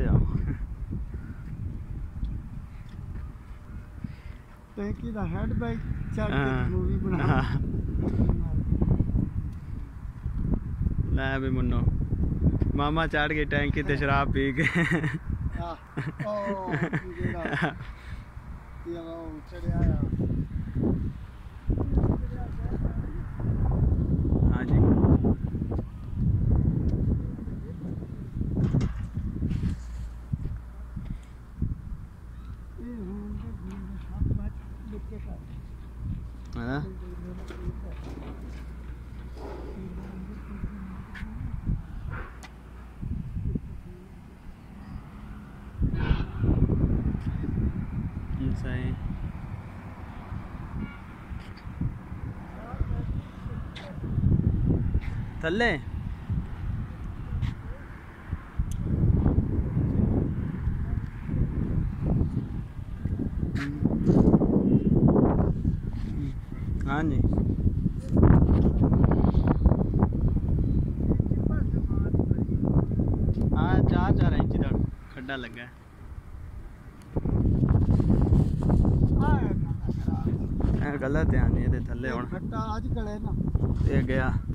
जाओ। टैंकी दा हेड बैग चढ़ के मूवी बना। ले भी मुन्नो मामा चढ़ के टैंकी ते शराब पी के। हाँ जी सही। थल्ले हाँ जी हाँ 4 इंच का खड्डा लगा है। गलत है नहीं थले हुण अज कले ना ये गया।